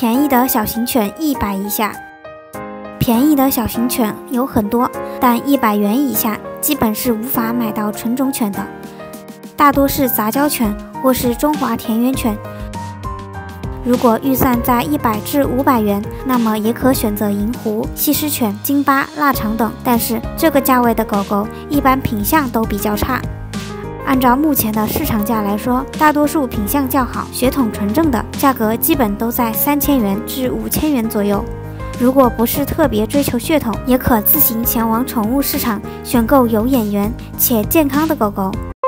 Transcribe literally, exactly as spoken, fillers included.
便宜的小型犬一百以下。便宜的小型犬有很多，但一百元以下基本是无法买到纯种犬的，大多是杂交犬或是中华田园犬。如果预算在一百至五百元，那么也可选择银狐、西施犬、金巴、腊肠等，但是这个价位的狗狗一般品相都比较差。按照目前的市场价来说，大多数品相较好、血统纯正的价格基本都在三千元至五千元左右。如果不是特别追求血统，也可自行前往宠物市场选购有眼缘且健康的狗狗。